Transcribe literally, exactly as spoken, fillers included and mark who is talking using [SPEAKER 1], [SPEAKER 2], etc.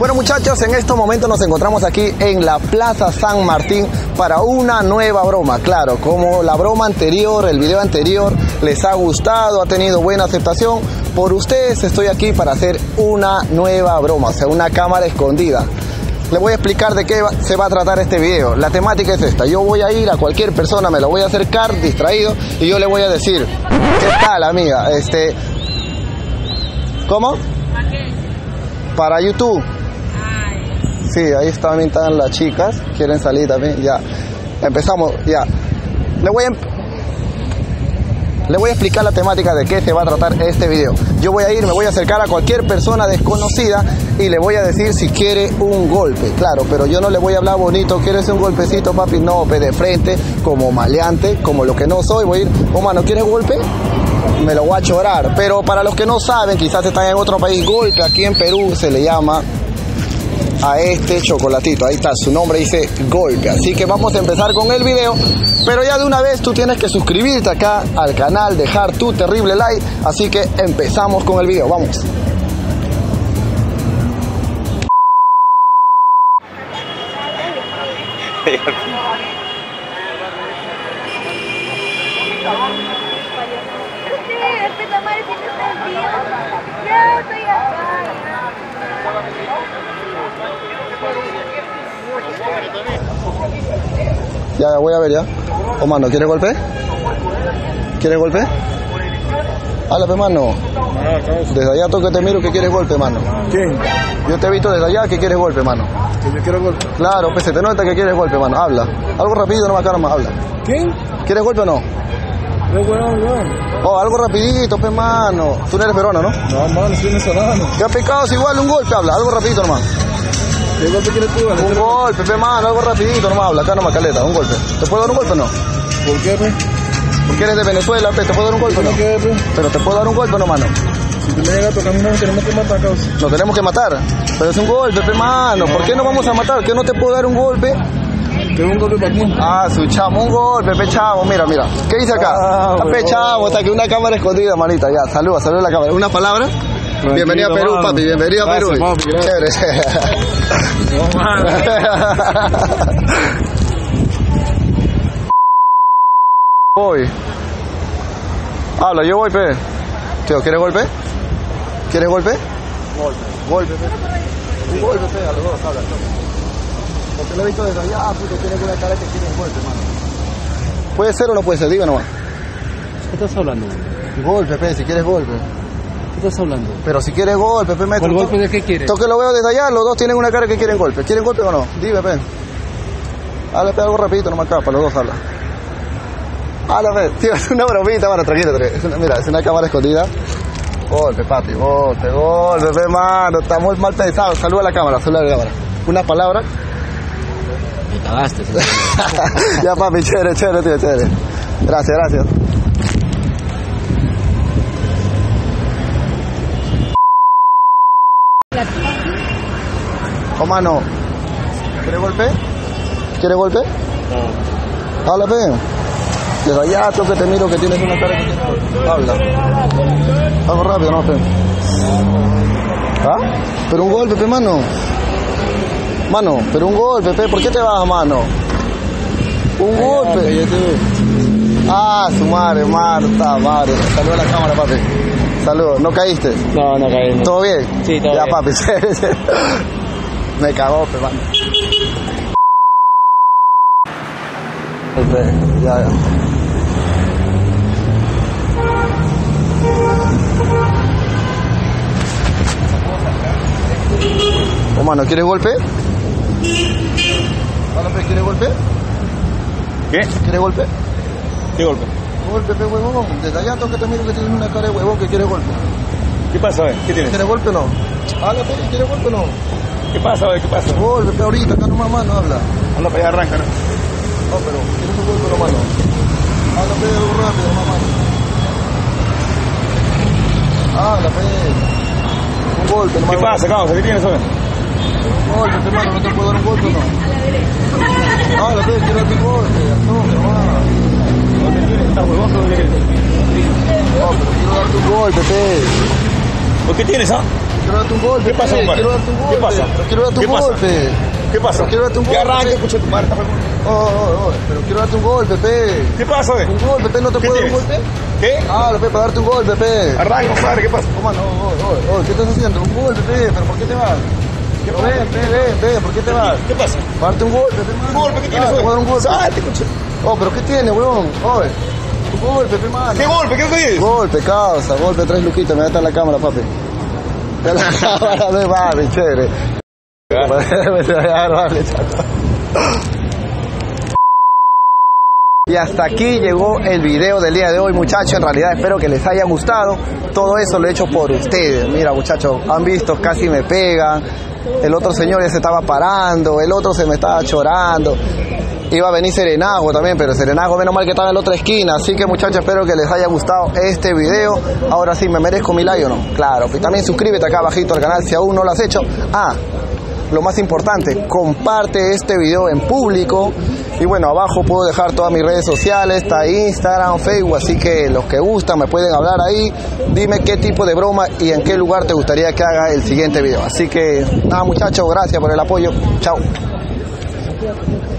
[SPEAKER 1] Bueno muchachos, en estos momentos nos encontramos aquí en la Plaza San Martín para una nueva broma. Claro, como la broma anterior, el video anterior les ha gustado, ha tenido buena aceptación, por ustedes estoy aquí para hacer una nueva broma, o sea, una cámara escondida. Les voy a explicar de qué va, se va a tratar este video. La temática es esta: yo voy a ir a cualquier persona, me lo voy a acercar distraído y yo le voy a decir: ¿qué tal, amiga? Este, ¿cómo?
[SPEAKER 2] ¿Para qué?
[SPEAKER 1] Para YouTube. Sí, ahí también están las chicas, quieren salir también, ya. Empezamos, ya. Le voy a, le voy a explicar la temática de qué se va a tratar este video. Yo voy a ir, me voy a acercar a cualquier persona desconocida y le voy a decir si quiere un golpe. Claro, pero yo no le voy a hablar bonito: ¿quieres un golpecito, papi? No, pe, de frente, como maleante, como lo que no soy. Voy a ir: oh, mano, ¿quieres golpe? Me lo voy a chorar. Pero para los que no saben, quizás están en otro país, golpe aquí en Perú se le llama a este chocolatito. Ahí está, su nombre dice golpe. Así que vamos a empezar con el video, pero ya de una vez tú tienes que suscribirte acá al canal, dejar tu terrible like. Así que empezamos con el video, vamos. Ya, ya voy a ver ya. Oh, mano, ¿quieres golpe? ¿Quieres golpe? Háblame, mano. Desde allá tú que te miro que quieres golpe, mano.
[SPEAKER 3] ¿Quién?
[SPEAKER 1] Yo te he visto desde allá que quieres golpe, mano.
[SPEAKER 3] ¿Que yo quiero golpe?
[SPEAKER 1] Claro, pues se te nota que quieres golpe, mano. Habla. Algo rápido, no me acá nomás, habla.
[SPEAKER 3] ¿Quién?
[SPEAKER 1] ¿Quieres golpe o no?
[SPEAKER 3] No, weón, weón.
[SPEAKER 1] Oh, algo rapidito, pe, mano. Tú no eres peruano, ¿no?
[SPEAKER 3] No, mano, soy venezolano.
[SPEAKER 1] ¿Qué pecado? Si igual un golpe, habla. Algo rapidito nomás.
[SPEAKER 3] ¿Qué golpe quieres tú? ¿Vale?
[SPEAKER 1] Un golpe, pe, mano. Algo rapidito nomás, habla. Acá nomás, caleta. Un golpe. ¿Te puedo dar un golpe o no?
[SPEAKER 3] ¿Por qué, pe?
[SPEAKER 1] Porque eres de Venezuela, pe. ¿Te puedo dar un golpe o no?
[SPEAKER 3] ¿Por qué, pe?
[SPEAKER 1] Pero ¿te puedo dar un golpe o no, mano?
[SPEAKER 3] Si tú me llegas a tocar, no, tenemos que matar, causa.
[SPEAKER 1] Nos tenemos que matar. Pero es un golpe, pe, mano. ¿Por qué no vamos a matar? ¿Qué no te puedo dar un golpe?
[SPEAKER 3] ¿Tengo un golpe para ti?
[SPEAKER 1] Ah, su chamo, un golpe, pe, chavo. Mira, mira. ¿Qué dice acá?
[SPEAKER 3] Ah,
[SPEAKER 1] Está, pe, chavo. Está aquí una cámara escondida, manita. Ya, saluda, saluda a la cámara. ¿Una palabra?
[SPEAKER 3] Tranquilo,
[SPEAKER 1] Bienvenida a Perú,
[SPEAKER 3] mano.
[SPEAKER 1] papi. Bienvenida a
[SPEAKER 3] Gracias,
[SPEAKER 1] Perú.
[SPEAKER 3] papi, gracias.
[SPEAKER 1] Chévere.
[SPEAKER 3] No, mano.
[SPEAKER 1] Voy. Habla, yo voy, pe. Tío, ¿quieres golpe? ¿Quieres golpe? Golpe. Golpe, pe. Un golpe, pe. A los dos, habla. Porque lo he visto desde allá, puto. Tienes una cara que tienes golpe, mano. ¿Puede ser o no puede ser? Diga nomás.
[SPEAKER 3] ¿Qué estás hablando?
[SPEAKER 1] Golpe, pe. Si quieres golpe.
[SPEAKER 3] ¿Qué estás hablando?
[SPEAKER 1] Pero si quieres golpe, pe, maestro.
[SPEAKER 3] ¿Cuál golpe de qué quieres?
[SPEAKER 1] Esto que lo veo desde allá, los dos tienen una cara que quieren golpe. ¿Quieren golpe o no? Dime, pe. Habla, pe, algo rapidito, no me acaba, para los dos habla. Habla, pe. Tío, es una bromita, mano, tranquilo, tranquilo. Es una, mira, es una cámara escondida. Golpe, papi, golpe, golpe, pe, mano. Está muy mal pensado. Saluda a la cámara, saluda a la cámara. Una palabra.
[SPEAKER 3] Me cagaste.
[SPEAKER 1] Ya, papi, chévere, chévere, tío, chévere. Gracias, gracias. Oh, mano. ¿Quieres golpe? ¿Quieres golpe?
[SPEAKER 3] No.
[SPEAKER 1] Habla, pe. Desde allá, tú que te miro que tienes una cara que tienes golpe. Habla. Algo rápido, ¿no, pe? ¿Ah? Pero un golpe, pe, mano. Mano, pero un golpe, pe. ¿Por qué te vas, mano? Un golpe.
[SPEAKER 3] Ya te...
[SPEAKER 1] Ah, su madre, mano. Está madre. Saluda a la cámara, papi. Saludos. ¿No caíste?
[SPEAKER 3] No, no caí. No.
[SPEAKER 1] ¿Todo bien?
[SPEAKER 3] Sí, todo
[SPEAKER 1] ya,
[SPEAKER 3] bien.
[SPEAKER 1] papi, chévere, chévere. Me cagó, pe, mano. Ya, ya. Oh, mano, ¿quieres golpe? Vale, ¿quieres golpe?
[SPEAKER 3] ¿Qué?
[SPEAKER 1] ¿Quieres golpe?
[SPEAKER 3] ¿Qué golpe?
[SPEAKER 1] Golpe, pe, huevón. Desde allá toca te miro que tienes una cara de huevón que quieres golpe.
[SPEAKER 3] ¿Qué pasa, eh? ¿Qué tienes?
[SPEAKER 1] ¿Quieres golpe o no? Habla, pe, ¿quieres golpe o no?
[SPEAKER 3] ¿Qué pasa, eh? ¿Qué pasa?
[SPEAKER 1] Golpe, pe, ahorita, acá nomás, mano, habla.
[SPEAKER 3] Anda para allá, arranca, ¿no?
[SPEAKER 1] No, pero ¿quieres un golpe o no, mano? Habla, pe, algo rápido, mamá. Habla, pe. Un golpe, nomás.
[SPEAKER 3] ¿Qué pasa, causa? ¿Qué tienes, hoy?
[SPEAKER 1] Un golpe, pe, mano, ¿no te puedo dar un golpe o no? Habla, pe, quiero darte un golpe. No, nomás.
[SPEAKER 3] ¿Qué tienes? ¿Estás huevoso o qué quieres?
[SPEAKER 1] No, pero quiero darte un golpe, pe.
[SPEAKER 3] ¿Por qué tienes, ah?
[SPEAKER 1] Quiero darte un golpe.
[SPEAKER 3] ¿Qué pasa,
[SPEAKER 1] pe,
[SPEAKER 3] compadre?
[SPEAKER 1] Quiero darte un golpe.
[SPEAKER 3] ¿Qué pasa?
[SPEAKER 1] Pero quiero darte un
[SPEAKER 3] ¿Qué pasa?
[SPEAKER 1] golpe.
[SPEAKER 3] ¿Qué pasa?
[SPEAKER 1] Pero quiero darte un
[SPEAKER 3] Ya
[SPEAKER 1] golpe.
[SPEAKER 3] arranca,
[SPEAKER 1] pe.
[SPEAKER 3] escucha tu madre. está-
[SPEAKER 1] Oh, oh, oh, pero quiero darte un golpe, pe.
[SPEAKER 3] ¿Qué pasa, oye?
[SPEAKER 1] Un golpe, pe, ¿no te
[SPEAKER 3] ¿Qué
[SPEAKER 1] puedo dar un
[SPEAKER 3] tienes?
[SPEAKER 1] golpe?
[SPEAKER 3] ¿Qué?
[SPEAKER 1] Ah, pe, para darte un golpe, pe.
[SPEAKER 3] Arranca, compadre, ¿qué pasa?
[SPEAKER 1] ¿Cómo no? Oh, oh, oh, ¿qué estás haciendo? Un golpe, pe, pero ¿por qué te vas? Pero ven, ven, ven, ven, ¿por qué te vas?
[SPEAKER 3] ¿Qué pasa?
[SPEAKER 1] Para darte un golpe, pe, mano.
[SPEAKER 3] ¿Un golpe? ¿Qué tienes,
[SPEAKER 1] Ah, te voy a dar un
[SPEAKER 3] oye?
[SPEAKER 1] golpe.
[SPEAKER 3] Salte, escucha.
[SPEAKER 1] Oh, pero ¿qué tiene, weón? Oye, un golpe, pe, mano.
[SPEAKER 3] ¿Qué golpe? ¿Qué tienes?
[SPEAKER 1] Golpe, causa, golpe, tres luquitas, me da hasta la cámara, papi. De la cámara, me mami, chévere. Vale, chato. Y hasta aquí llegó el video del día de hoy, muchachos. En realidad espero que les haya gustado. Todo eso lo he hecho por ustedes. Mira, muchachos, han visto, casi me pegan. El otro señor ya se estaba parando, el otro se me estaba chorando. Iba a venir Serenazgo también, pero Serenazgo menos mal que estaba en la otra esquina. Así que, muchachos, espero que les haya gustado este video. Ahora sí, ¿me merezco mi like o no? Claro, y también suscríbete acá abajito al canal si aún no lo has hecho. Ah, lo más importante, comparte este video en público. Y bueno, abajo puedo dejar todas mis redes sociales, está Instagram, Facebook, así que los que gustan me pueden hablar ahí. Dime qué tipo de broma y en qué lugar te gustaría que haga el siguiente video. Así que nada, muchachos, gracias por el apoyo. Chao.